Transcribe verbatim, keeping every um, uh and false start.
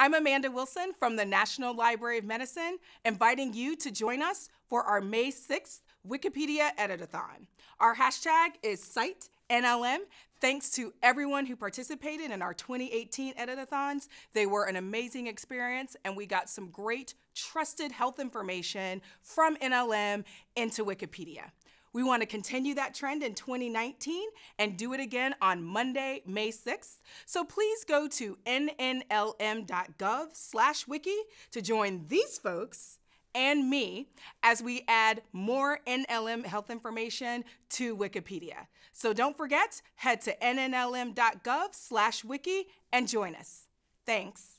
I'm Amanda Wilson from the National Library of Medicine, inviting you to join us for our May sixth Wikipedia Edit-a-thon. Our hashtag is Cite N L M. Thanks to everyone who participated in our twenty eighteen Edit-a-thons. They were an amazing experience, and we got some great, trusted health information from N L M into Wikipedia. We want to continue that trend in twenty nineteen and do it again on Monday, May sixth. So please go to N N L M dot gov slash wiki to join these folks and me as we add more N L M health information to Wikipedia. So don't forget, head to N N L M dot gov slash wiki and join us. Thanks.